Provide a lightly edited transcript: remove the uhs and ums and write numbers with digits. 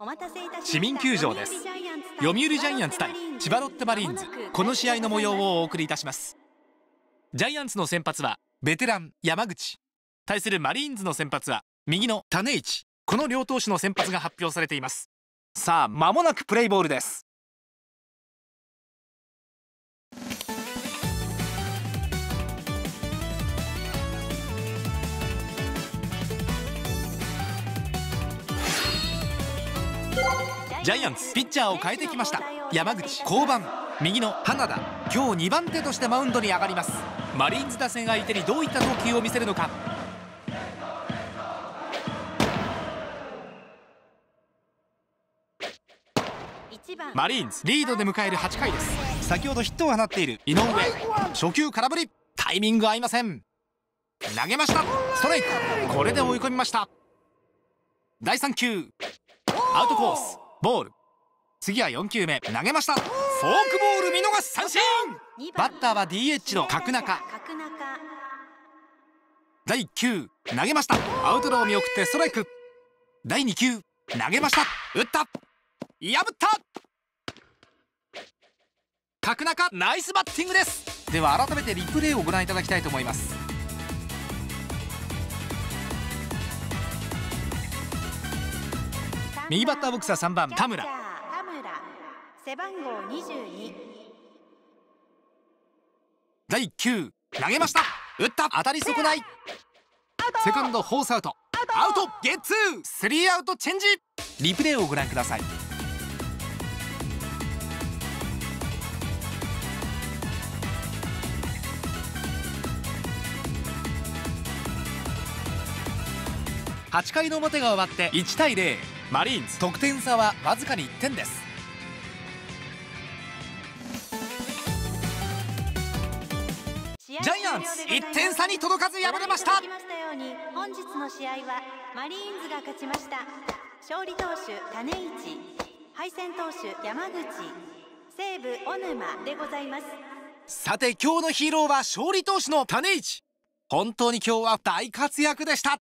市民球場です。読売ジャイアンツ対千葉ロッテマリーンズ、この試合の模様をお送りいたします。ジャイアンツの先発はベテラン山口、対するマリーンズの先発は右の種市、この両投手の先発が発表されています。さあ間もなくプレイボールです。ジャイアンツピッチャーを変えてきました。山口降板、右の花田今日2番手としてマウンドに上がります。マリーンズ打線相手にどういった投球を見せるのか。マリーンズリードで迎える8回です。先ほどヒットを放っている井上、初球空振り、タイミング合いません。投げました、ストライク、これで追い込みました。第3球アウトコースボール、次は4球目投げました、フォークボール見逃し三振。バッターは DH の角中。第1球投げました、アウトローを見送ってストライク。第2球投げました、打った、破った、角中ナイスバッティングです。では改めてリプレイをご覧いただきたいと思います。右バッターボックスは3番田村、背番号22。第1球投げました、打った、当たり損ない、セカンドフォースアウト、アウトゲッツー、スリーアウトチェンジ。リプレイをご覧ください。8回の表が終わって1対0、マリーンズ得点差はわずかに1点です。ジャイアンツ1点差に届かず敗れました。 本日の試合はマリーンズが勝ちました。勝利投手種市、敗戦投手山口、西武小沼でございます。 さて今日のヒーローは勝利投手の種市。本当に今日は大活躍でした。